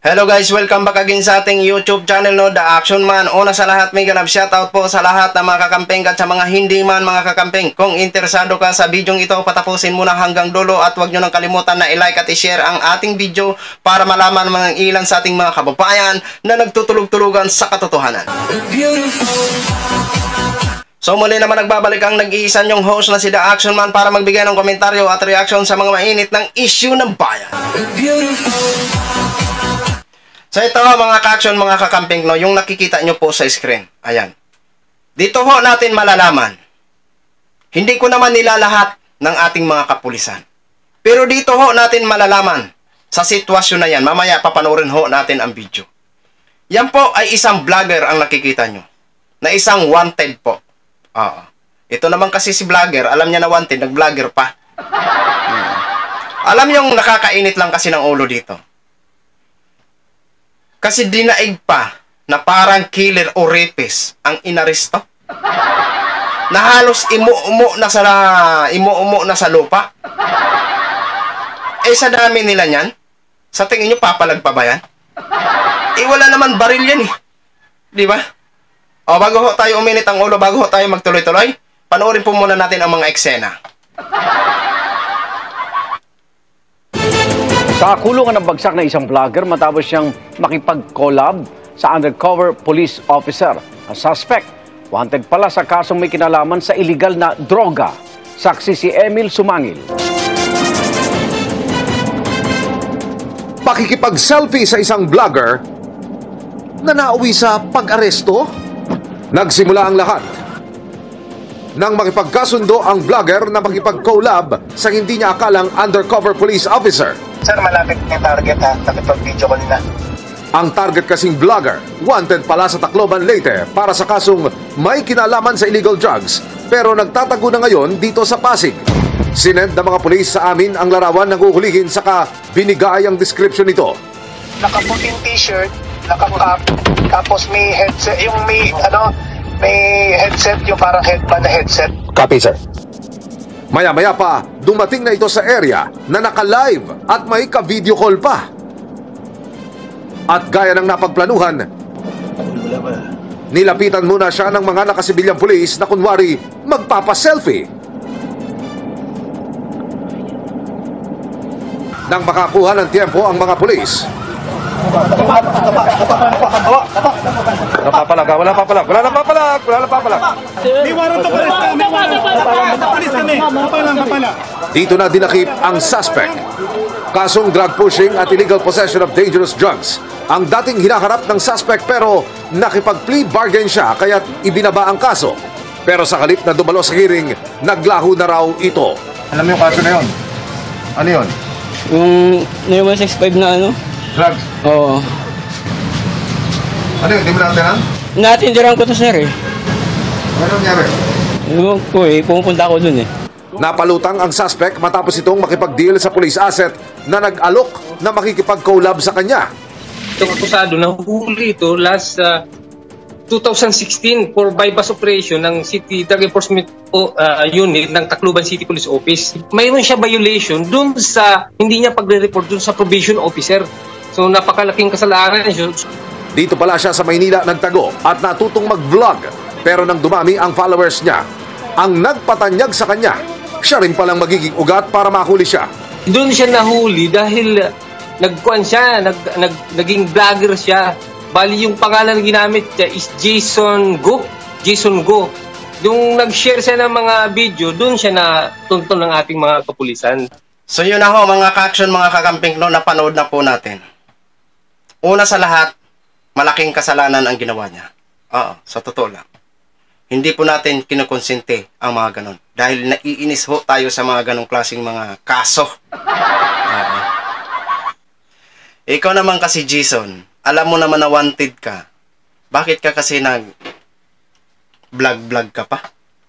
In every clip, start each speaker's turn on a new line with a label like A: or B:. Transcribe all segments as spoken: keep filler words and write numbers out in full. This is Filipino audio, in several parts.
A: Hello guys, welcome back again sa ating YouTube channel, no, The Action Man. Una sa lahat, may ganap shoutout po sa lahat ng mga kakamping at sa mga hindi man mga kakamping. Kung interesado ka sa bidyong ito, patapusin muna hanggang dulo at huwag nyo nang kalimutan na i-like at i-share ang ating video para malaman mga ilan sa ating mga kababayan na nagtutulog-tulugan sa katotohanan. So muli naman nagbabalik ang nag-iisa nyong host na si The Action Man para magbigay ng komentaryo at reaction sa mga mainit ng issue ng bayan. So ito mga ka-action, mga kakamping, no, yung nakikita nyo po sa screen. Ayan. Dito ho natin malalaman. Hindi ko naman nilalahat ng ating mga kapulisan. Pero dito ho natin malalaman sa sitwasyon na yan. Mamaya papanoorin ho natin ang video. Yan po ay isang vlogger ang nakikita nyo. Na isang wanted po. Oo. Ito naman kasi si vlogger, alam niya na wanted, nag-vlogger pa. Hmm. Alam yung nakakainit lang kasi ng ulo dito. Kasi dinaig pa na parang killer o rapist ang inaresto. Na halos imu-umo na sa imu-umo na sa lupa. Eh sa dami nila niyan, sa tingin niyo papalag pa ba yan? Eh wala naman baril yan eh. Di ba? O bago ho tayo uminit ang ulo, bago ho tayo magtuloy-tuloy, panoorin po muna natin ang mga eksena.
B: Sa kulungan ng bagsak na isang vlogger matapos siyang makipag-collab sa undercover police officer. Ang suspect, wanted pala sa kasong may kinalaman sa illegal na droga. Saksi si Emil Sumangil.
C: Pakikipag-selfie sa isang vlogger na nauwi sa pag-aresto? Nagsimula ang lahat nang makipagkasundo ang vlogger na makipag-collab sa hindi niya akalang undercover police officer.
D: Sir, malapit na yung target ha. Nakipag-video ko nila.
C: Ang target kasing vlogger, wanted pala sa Tacloban Leyte para sa kasong may kinalaman sa illegal drugs pero nagtatago na ngayon dito sa Pasig. Sinend ng mga pulis sa amin ang larawan ng uhuligin saka binigay ang description nito.
D: Nakaputing t-shirt, nakakap, tapos may headset, yung may, ano, may headset, yung parang headband na headset.
C: Copy, sir. Maya-maya pa, dumating na ito sa area na naka-live at may ka-video call pa. At gaya ng napagplanuhan, nilapitan muna siya ng mga nakasibilyang pulis na kunwari magpapaselfie. Nang makakuha ng tiempo ang mga pulis,
E: Napapalag, wala papalag, wala napapalag, wala napapalag.
F: May warrant of arrest ka, may warrant of arrest. Kapalis kami, kapalang, kapala.
C: dito na dinakip ang suspect. Kasong drug pushing at illegal possession of dangerous drugs ang dating hinaharap ng suspect pero nakipag-plea bargain siya kaya't ibinaba ang kaso. Pero sa halip na dumalo sa hearing, naglaho na raw ito.
E: Alam mo yung kaso na yun? Ano yun?
G: Yung one sixty-five na ano?
E: Drugs?
G: Oo.
E: Ano yun? Di mo natin ha?
G: Natindiran ko to sir eh.
E: Ano nangyari?
G: Ewan ko eh, pumunta ako dun eh.
C: Napalutang ang suspect matapos itong makipag-deal sa police asset na nag-alok na makikipag-collab sa kanya.
H: Itong akusado na huli ito last uh, twenty sixteen for bypass operation ng City Drug Enforcement uh, Unit ng Tacloban City Police Office. Mayroon siya violation dun sa hindi niya pagre-report dun sa probation officer. So napakalaking kasalanan niya.
C: Dito pala siya sa Maynila nagtago at natutong mag-vlog. Pero nang dumami ang followers niya, ang nagpatanyag sa kanya, siya rin palang magiging ugat para mahuli siya.
H: Doon siya nahuli dahil uh, nagkuan siya, nag, nag, naging vlogger siya. Bali yung pangalan na ginamit niya is Jason Go. Jason Go. Yung nag-share siya ng mga video, doon siya na tuntun ng ating mga kapulisan.
A: So yun na ho mga ka-action, mga kakamping, no, napanood na po natin. Una sa lahat, malaking kasalanan ang ginawa niya. Oo, sa totoo lang. Hindi po natin kinukonsente ang mga ganon. Dahil naiinis ho tayo sa mga ganong klaseng mga kaso. Oo. Ikaw naman kasi, Jason, alam mo naman na wanted ka. Bakit ka kasi nag vlog-vlog ka pa?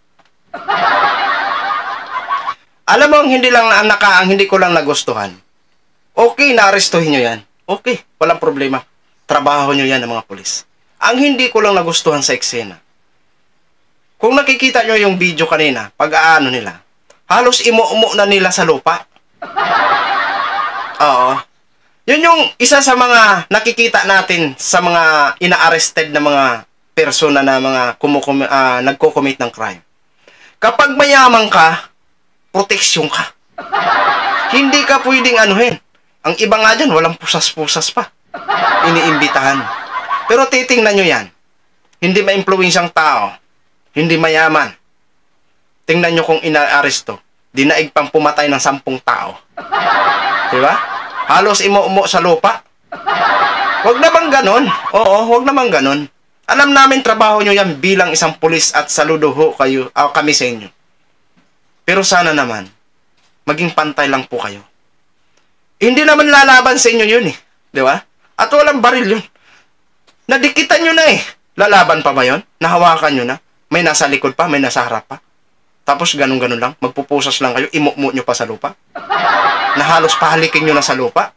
A: Alam mo, ang hindi lang ang naka, ang hindi ko lang nagustuhan. Okay, naarestuhin nyo yan. Okay, walang problema. Trabaho nyo yan ng mga pulis. Ang hindi ko lang nagustuhan sa eksena, kung nakikita nyo yung video kanina, pag-aano nila, halos imu-umo na nila sa lupa. Oo. Yun yung isa sa mga nakikita natin sa mga ina-arrested na mga persona na mga kumukum uh, nagko-commit ng crime. Kapag mayaman ka, proteksyon ka. Hindi ka pwedeng anuhin. Ang iba nga dyan, walang pusas-pusas pa. Iniimbitahan. Pero titingnan nyo yan. Hindi ma-influensyang tao. Hindi mayaman. Tingnan nyo kung ina-aresto. Dinaig pang pumatay ng sampung tao. Diba? Halos imo-umo sa lupa. Huwag naman ganon. Oo, huwag naman ganon. Alam namin trabaho nyo yan bilang isang pulis at saludo ho kayo, uh, kami sa inyo. Pero sana naman, maging pantay lang po kayo. Hindi naman lalaban sa inyo yun eh. Di ba? At walang baril yun. Nadikitan nyo na eh. Lalaban pa ba yun? Nahawakan nyo na? May nasa likod pa, may nasa harap pa. Tapos ganun-ganun lang, magpupusas lang kayo, imu-mu nyo pa sa lupa. Na halos pahalikin nyo na sa lupa.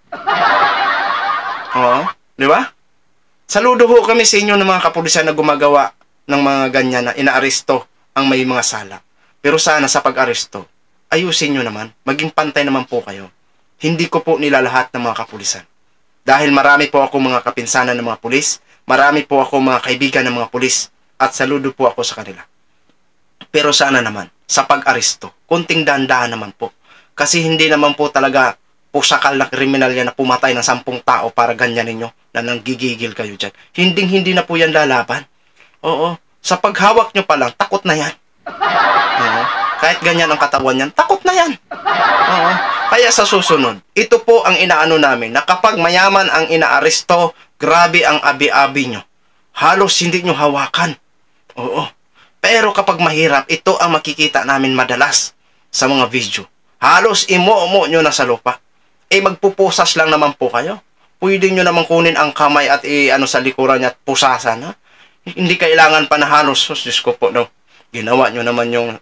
A: Oo. Di ba? Saludo ho kami sa inyo ng mga kapulisan na gumagawa ng mga ganyan na inaaresto ang may mga sala. Pero sana sa pag-aresto, ayusin nyo naman, maging pantay naman po kayo. Hindi ko po nilalahat ng mga kapulisan. Dahil marami po ako mga kapinsanan ng mga pulis, marami po ako mga kaibigan ng mga pulis, at saludo po ako sa kanila. Pero sana naman, sa pag-aresto, kunting dahan-dahan naman po. Kasi hindi naman po talaga pusakal na kriminal yan na pumatay ng sampung tao para ganyan ninyo na nanggigigil kayo dyan. Hinding-hindi na po yan lalaban. Oo. Sa paghawak nyo pa lang, takot na yan. Oo. Kahit ganyan ang katawan yan, takot na yan. Oo. Kaya sa susunod, ito po ang inaano namin na kapag mayaman ang inaaresto, grabe ang abi-abi nyo. Halos hindi nyo hawakan. Oo. Pero kapag mahirap, ito ang makikita namin madalas sa mga video. Halos imo-umo nyo na sa lupa. Eh magpupusas lang naman po kayo. Pwede nyo naman kunin ang kamay at i-ano sa likuran niya at pusasan. Ha? Hindi kailangan pa na halos. Oh, Diyos ko po, no. Ginawa nyo naman yung...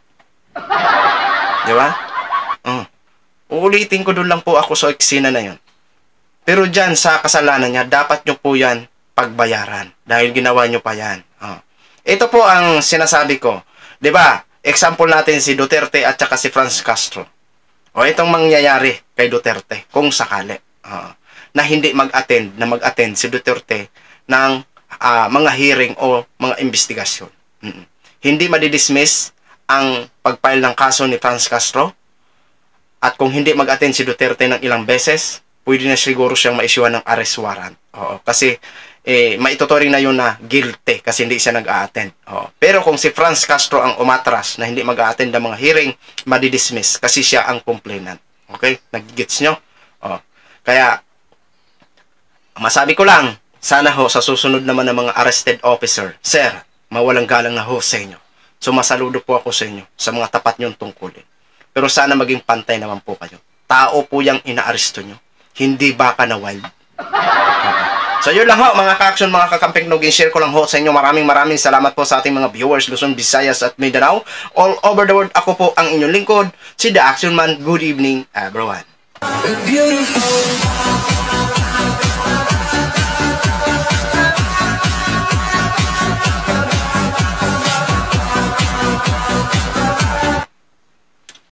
A: Di ba? Uh. Uulitin ko doon lang po ako sa eksena na yun. Pero dyan sa kasalanan niya, dapat nyo po yan pagbayaran. Dahil ginawa nyo pa yan. Uh. Ito po ang sinasabi ko. Di ba? Example natin si Duterte at saka si Franz Castro. O itong mangyayari kay Duterte, kung sakali, uh, na hindi mag-attend, na mag-attend si Duterte ng uh, mga hearing o mga investigasyon. Mm-mm. Hindi madidismiss ang pag-file ng kaso ni Franz Castro, at kung hindi mag-attend si Duterte ng ilang beses, pwede na siguro siyang ma-issuean ng arrest warrant. Oo, kasi eh, maituturing na yun na guilty kasi hindi siya nag-a-attend. Oo. Pero kung si Franz Castro ang umatras na hindi mag-a-attend ng mga hearing, madidismiss kasi siya ang complainant. Okay? Nag-gets nyo? Oo. Kaya, masabi ko lang, sana ho sa susunod naman ng mga arrested officer, sir, mawalang galang na ho sa inyo. So masaludo po ako sa inyo sa mga tapat nyong tungkulin. Pero sana maging pantay naman po kayo. Tao po yung inaaresto nyo. Hindi baka na wild. Okay. So yun lang ho mga ka-action, mga kakamping nogin, share ko lang ho sa inyo. Maraming maraming salamat po sa ating mga viewers Luzon, Visayas at Mindanao. All over the world, ako po ang inyong lingkod, si The Action Man. Good evening everyone.
I: Beautiful.